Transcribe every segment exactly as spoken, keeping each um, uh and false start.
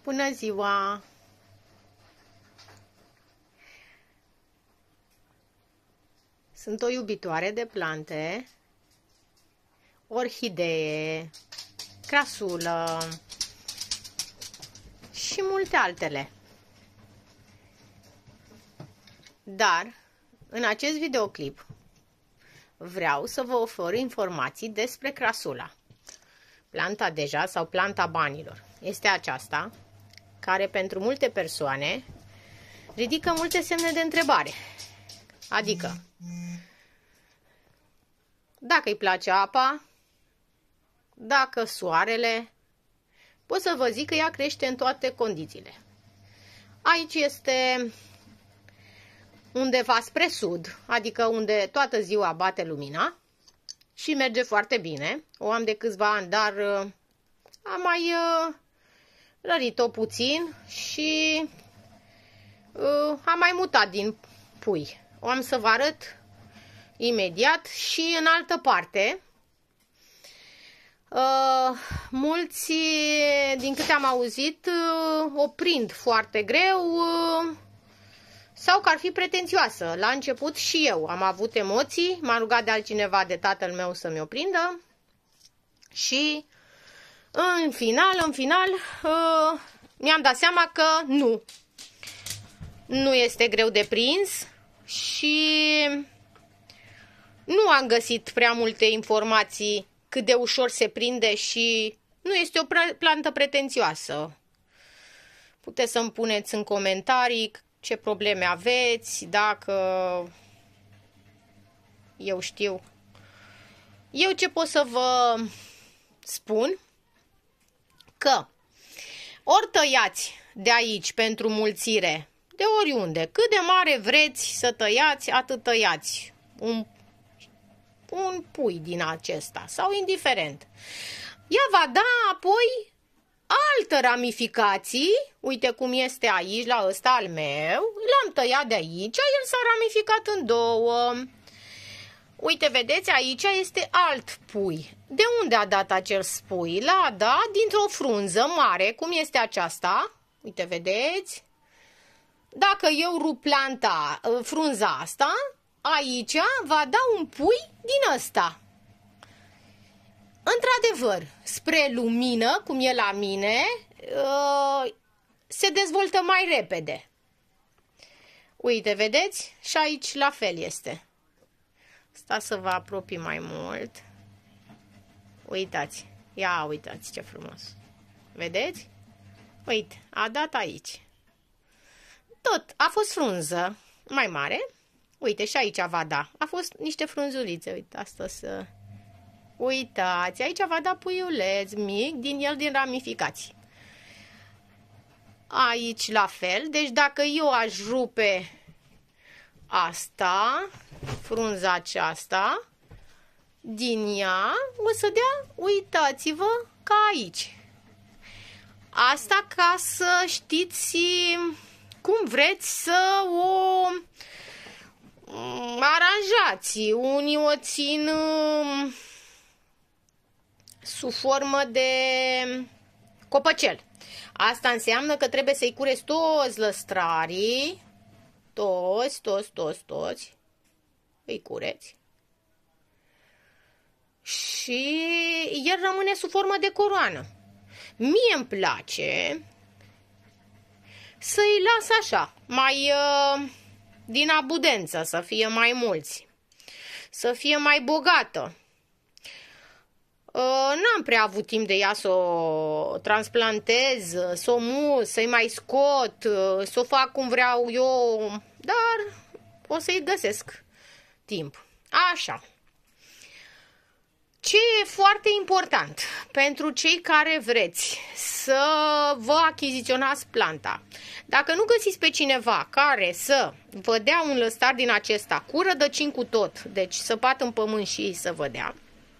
Bună ziua! Sunt o iubitoare de plante, orhidee, crasulă și multe altele. Dar, în acest videoclip, vreau să vă ofer informații despre crasula. Planta deja sau planta banilor este aceasta, care pentru multe persoane ridică multe semne de întrebare. Adică, dacă îi place apa, dacă soarele, pot să vă zic că ea crește în toate condițiile. Aici este undeva spre sud, adică unde toată ziua bate lumina și merge foarte bine. O am de câțiva ani, dar uh, am mai uh, rărit-o puțin și uh, am mai mutat din pui. O am să vă arăt imediat și în altă parte. Uh, mulți, din câte am auzit, uh, o prind foarte greu uh, sau că ar fi pretențioasă. La început și eu am avut emoții, m-a rugat de altcineva, de tatăl meu, să mi-o prindă și în final, în final, uh, mi-am dat seama că nu. Nu este greu de prins și nu am găsit prea multe informații cât de ușor se prinde și nu este o plantă pretențioasă. Puteți să-mi puneți în comentarii ce probleme aveți, dacă eu știu. Eu ce pot să vă spun? Că ori tăiați de aici pentru mulțire, de oriunde, cât de mare vreți să tăiați, atât tăiați. Un, un pui din acesta sau indiferent. Ea va da apoi altă ramificații. Uite cum este aici, la ăsta al meu. L-am tăiat de aici, el s-a ramificat în două. Uite, vedeți, aici este alt pui. De unde a dat acel pui? L-a dat dintr-o frunză mare, cum este aceasta. Uite, vedeți? Dacă eu rup planta, frunza asta, aici va da un pui din ăsta. Într-adevăr, spre lumină, cum e la mine, se dezvoltă mai repede. Uite, vedeți? Și aici la fel este. Stați să vă apropii mai mult. Uitați. Ia uitați ce frumos. Vedeți? Uite, a dat aici. Tot, a fost frunză mai mare. Uite, și aici va da. A fost niște frunzulițe. Uite, asta să... Uitați, aici va da puiuleț mic din el, din ramificații. Aici la fel. Deci dacă eu aș rupe asta, frunza aceasta, din ea o să dea, uitați-vă, ca aici. Asta ca să știți cum vreți să o aranjați. Unii o țin sub formă de copăcel. Asta înseamnă că trebuie să-i cureți toți lăstrarii, toți, toți, toți, toți, îi cureți. Și el rămâne sub formă de coroană. Mie îmi place să-i las așa, mai uh, din abundență, să fie mai mulți, să fie mai bogată. Uh, N-am prea avut timp de ea să o transplantez, să o mus, să-i mai scot, uh, să o fac cum vreau eu, dar o să-i găsesc timp. Așa. Ce e foarte important pentru cei care vreți să vă achiziționați planta? Dacă nu găsiți pe cineva care să vă dea un lăstar din acesta cu rădăcini cu tot, deci săpat în pământ și să vă dea,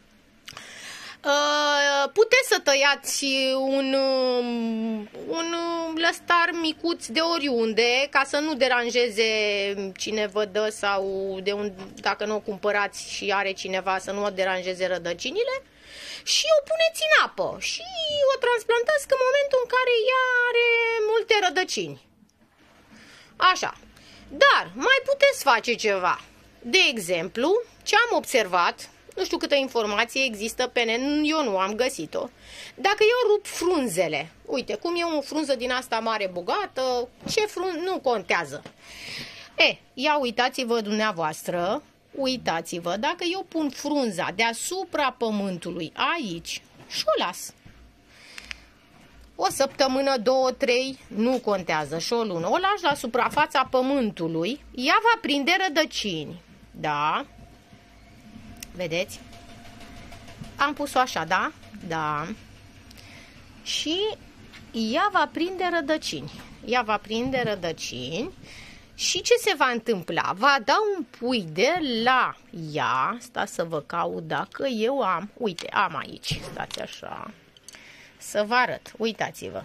puteți să tăiați un, un lăstar micuț de oriunde, ca să nu deranjeze cine vă dă sau de un, dacă nu o cumpărați și are cineva, să nu o deranjeze rădăcinile. și o puneți în apă și o transplantați în momentul în care ea are multe rădăcini. Așa. Dar mai puteți face ceva. De exemplu, ce am observat, nu știu câtă informație există pe net, eu nu am găsit-o. Dacă eu rup frunzele, uite, cum e o frunză din asta mare, bogată, ce frunză, nu contează. E, ia uitați-vă dumneavoastră, uitați-vă, dacă eu pun frunza deasupra pământului aici și o las. O săptămână, două, trei, nu contează, și o lună. O lași la suprafața pământului, ea va prinde rădăcini. Da? Vedeți? Am pus-o așa, da? Da. Și ea va prinde rădăcini. Ea va prinde rădăcini. Și ce se va întâmpla? Va da un pui de la ea. Stați să vă caut dacă eu am. Uite, am aici. Stați așa. Să vă arăt. Uitați-vă.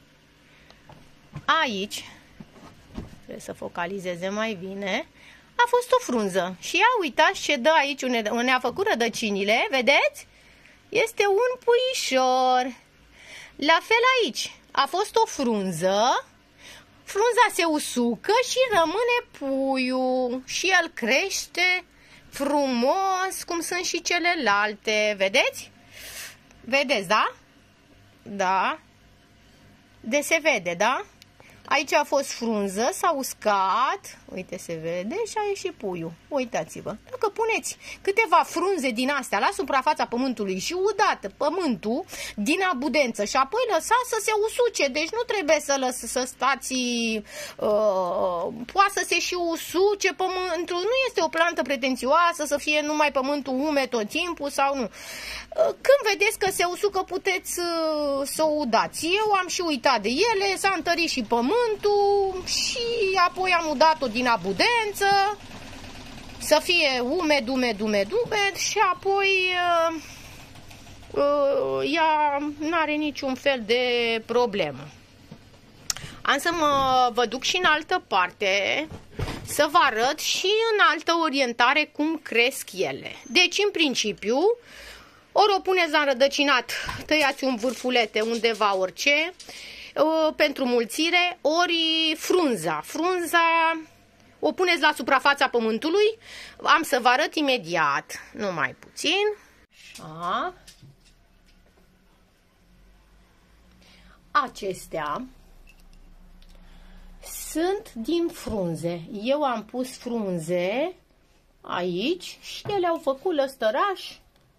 Aici, trebuie să focalizeze mai bine, a fost o frunză. Și ia uitați ce dă aici, unde a făcut rădăcinile. Vedeți? Este un puișor. La fel aici. A fost o frunză. Frunza se usucă și rămâne puiul. Și el crește frumos, cum sunt și celelalte. Vedeți? Vedeți, da? Da. De se vede, da? Aici a fost frunză, s-a uscat, uite se vede, și a ieșit puiul. Uitați-vă, dacă puneți câteva frunze din astea la suprafața pământului și udați pământul din abudență și apoi lăsați să se usuce, deci nu trebuie să, lăs, să stați, uh, poate să se și usuce pământul, nu este o plantă pretențioasă să fie numai pământul umed tot timpul sau nu. Când vedeți că se usucă, puteți uh, să o udați. Eu am și uitat de ele, s-a întărit și pământul și apoi am udat-o din abudență să fie umed, umed, umed, umed și apoi uh, uh, ea n-are niciun fel de problemă. Am să mă vă duc și în altă parte să vă arăt și în altă orientare cum cresc ele. Deci, în principiu, ori o puneți la înrădăcinat, tăiați un vârfulete undeva, orice, pentru mulțire, ori frunza. Frunza o puneți la suprafața pământului. Am să vă arăt imediat, numai puțin. Așa. Acestea sunt din frunze. Eu am pus frunze aici și ele au făcut lăstăraș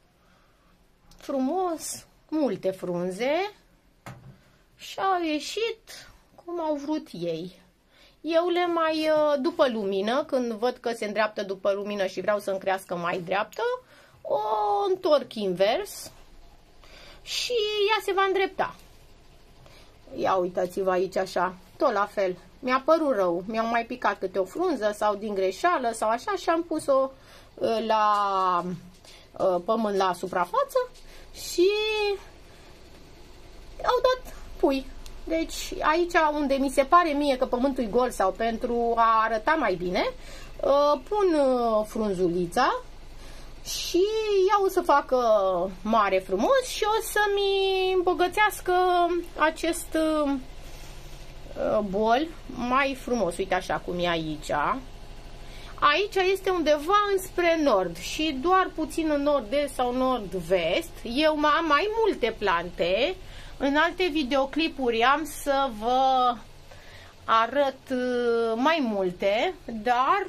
frumos, multe frunze și au ieșit cum au vrut ei. Eu le mai, după lumină, când văd că se îndreaptă după lumină și vreau să-mi crească mai dreaptă, o întorc invers și ea se va îndrepta. Ia uitați-vă aici așa, tot la fel. Mi-a părut rău, mi-au mai picat câte o frunză sau din greșeală sau așa și am pus-o la pământ, la suprafață și au dat pui. Deci aici unde mi se pare mie că pământul e gol sau pentru a arăta mai bine, pun frunzulița și ea o să facă mare frumos și o să-mi îmbogățească acest bol mai frumos. Uite așa cum e aici. Aici este undeva înspre nord și doar puțin în nord-est sau nord-vest. Eu am mai multe plante. În alte videoclipuri am să vă arăt mai multe, dar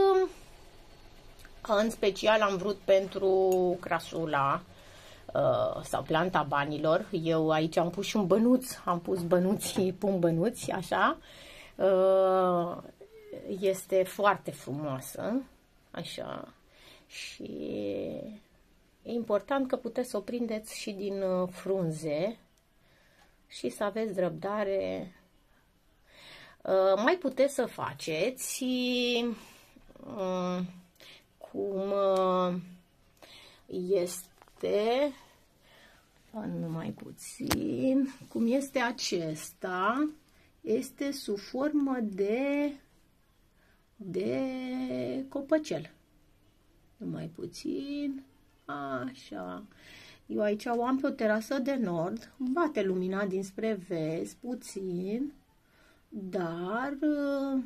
în special am vrut pentru crasula sau planta banilor. Eu aici am pus și un bănuț, am pus bănuții, pun bănuți, așa. Este foarte frumoasă, așa, și e important că puteți să o prindeți și din frunze și să aveți răbdare. Mai puteți să faceți cum este, numai puțin, cum este acesta, este sub formă de de copăcel. Numai puțin, așa. Eu aici o am pe o terasă de nord, bate lumina dinspre vest puțin, dar uh,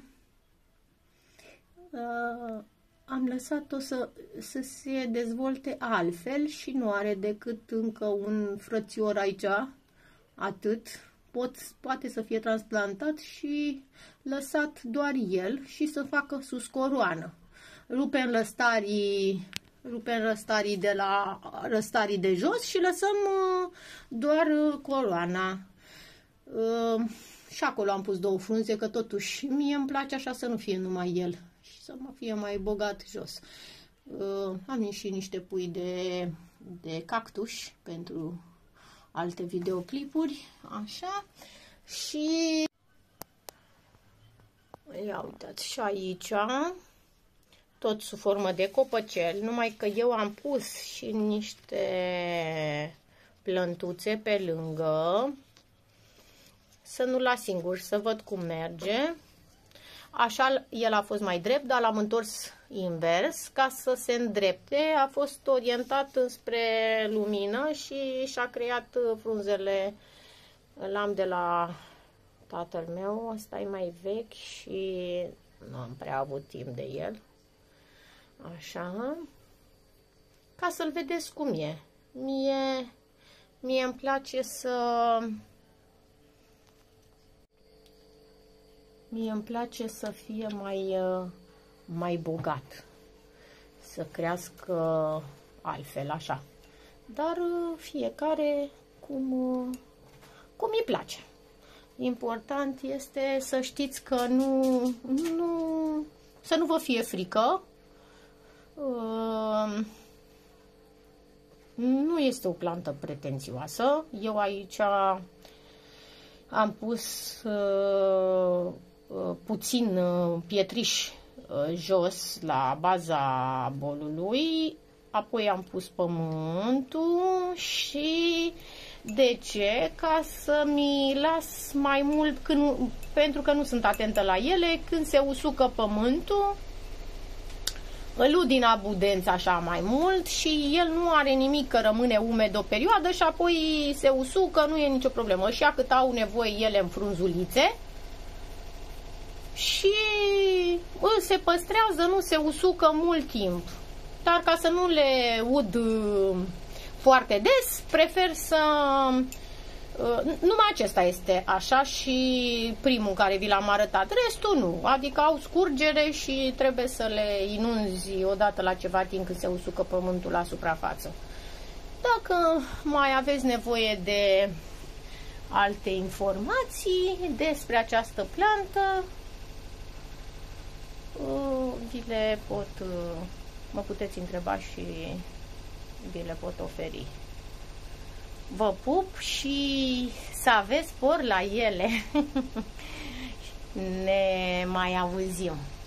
uh, am lăsat-o să, să se dezvolte altfel și nu are decât încă un frățior aici, atât. Pot, poate să fie transplantat și lăsat doar el și să facă sus coroană. Rupem lăstarii, rupem răstarii de la răstarii de jos și lăsăm uh, doar uh, coroana. Uh, și acolo am pus două frunze, că totuși mie îmi place așa să nu fie numai el și să mă fie mai bogat jos. Uh, am și niște pui de, de cactus pentru alte videoclipuri, așa, și ia uitați și aici, tot sub formă de copăcel, numai că eu am pus și niște plântuțe pe lângă, să nu las singur, să văd cum merge. Așa el a fost mai drept, dar l-am întors invers ca să se îndrepte. A fost orientat înspre lumină și și-a creat frunzele. L-am de la tatăl meu, ăsta e mai vechi și nu am prea avut timp de el. Așa. Ca să-l vedeți cum e. Mie, mie îmi place să... Mie îmi place să fie mai, mai bogat, să crească altfel, așa. Dar fiecare cum, cum îi place. Important este să știți că nu, nu, să nu vă fie frică. Nu este o plantă pretențioasă. Eu aici am pus puțin pietriș jos la baza bolului, apoi am pus pământul și de ce? Ca să mi las mai mult, când, pentru că nu sunt atentă la ele, când se usucă pământul, îl ud din abudență așa mai mult și el nu are nimic, că rămâne umed o perioadă și apoi se usucă, nu e nicio problemă. Și cât au nevoie ele în frunzulițe și bă, se păstrează, nu se usucă mult timp. Dar ca să nu le ud foarte des, prefer să... Numai acesta este așa și primul care vi l-am arătat, restul nu, adică au scurgere și trebuie să le inunzi odată la ceva timp când se usucă pământul la suprafață. Dacă mai aveți nevoie de alte informații despre această plantă, vi le pot, mă puteți întreba și vi le pot oferi. Vă pup și să aveți spor la ele. Ne mai auzim.